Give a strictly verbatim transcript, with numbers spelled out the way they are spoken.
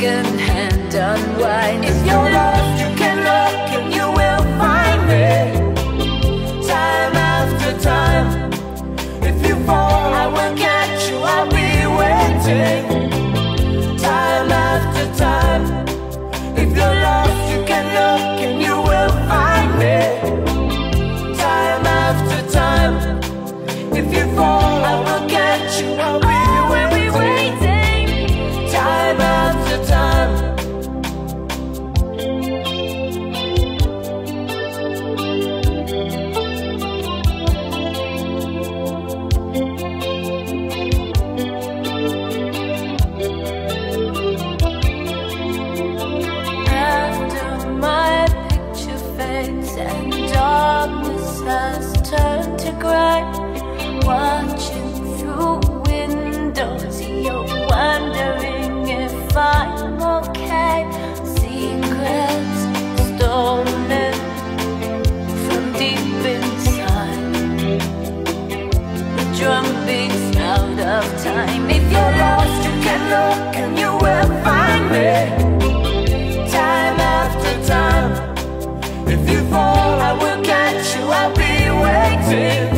second hand unwind. If you're lost, you can look and you will find me. Time after time. If you fall, I will catch you, I'll be waiting. Time after time. If you're lost, you can look and you will find me. Time after time. If you fall, I will catch you, I'll be waiting. Time after time. After my picture fades and darkness has turned to grey, watching through windows, you're wondering if I'm okay. Secrets stolen from deep inside, the drum beats out of time. If you're lost, you can look and you will find me. Time after time. If you fall, I will catch you, I'll be waiting.